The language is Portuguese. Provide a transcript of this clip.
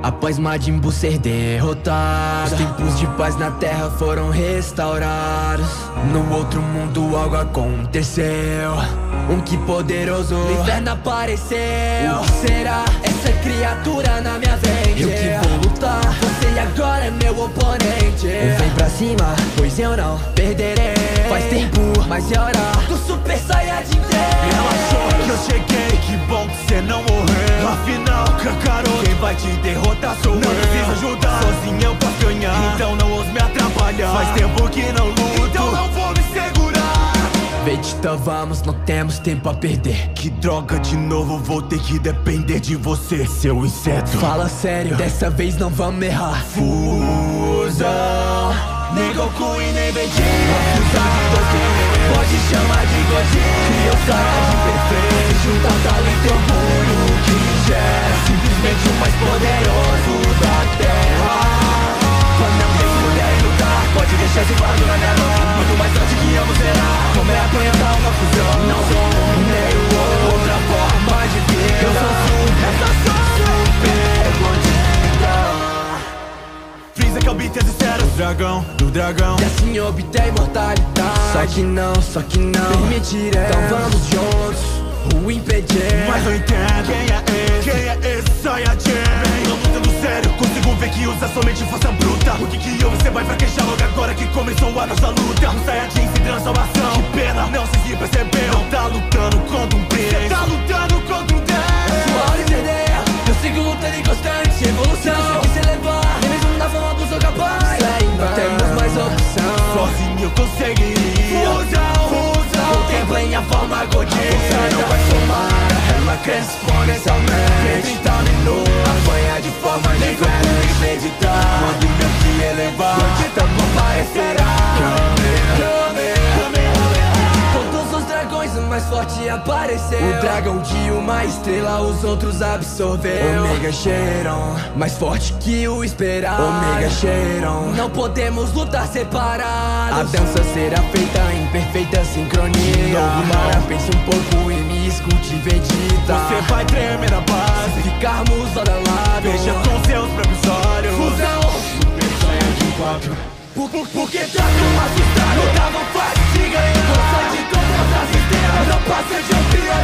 Após Majin Buu ser derrotado, os tempos de paz na terra foram restaurados. No outro mundo algo aconteceu, um Ki poderoso, o inferno apareceu. O que será essa criatura na minha frente? Eu que vou lutar, você agora é meu oponente. Vem pra cima, pois eu não perderei. Faz tempo, mas é hora do Super Saiyajin 3. Relaxou que eu cheguei, que bom que cê não morreu. Afinal, Kakaroto, quem vai te derrotar sou eu. Não precisa ajudar, sozinho eu posso ganhar. Então não ouse me atrapalhar, faz tempo que não luto, então não vou me segurar. Vegeta, vamos, não temos tempo a perder. Que droga, de novo vou ter que depender de você, seu inseto. Fala sério, dessa vez não vamos errar. Fusão, nem Goku e nem Vegeta. Fusão de Goku, pode chamar de Godinho. Cria o Saiyajin perfeito, junta talento e orgulho que gera simplesmente o mais poderoso da terra. Quando não tem mulher e lutar, pode deixar esse fardo na minha mão. Muito mais forte que amo será, como é apanhar uma fusão. Não sou nem o outro, outra forma de vida. Eu sou Super Godinho. Freeza que é o beat é zero, dragão do dragão, e assim obter imortalidade. Só que não permitirei. Então vamos juntos o impedir. mas eu entendo quem é esse Saiyajin. Não lutando sério, consigo ver que usa somente força bruta. O que houve, cê vai fraquejar logo agora que começou a nossa luta. Um Saiyajin sem transformação, que pena, não sei se percebeu. Não tá lutando contra um príncipe, cê tá lutando contra um deus. Sua hora entender, eu sigo lutando em constante evolução. Se você levar, nem mesmo na forma do sou capaz. Não temos mais opção, Sozinho eu conseguiria. Fusão, contemplem a forma Godinho. você não vai somar, ela cresce exponencialmente. 30 minutos, Apanha de forma diferente, meditar. quando meu Ki elevar, Vegeta comparecerá. Todos os dragões, o mais forte apareceu. O dragão de uma estrela, os outros absorveu. Omega Shenron, mais forte que o esperado. Omega Shenron, não podemos lutar separados. A dança será feita em perfeita sincronia. Agora pense um pouco e me escute, Vegeta. Você vai tremer na base, Se ficarmos lado a lado, veja com seus próprios olhos. fusão. Super Saiyajin 4. Porque tá tão assustado, não tava fácil de ganhar. Força de contra sistema, não passa de um pior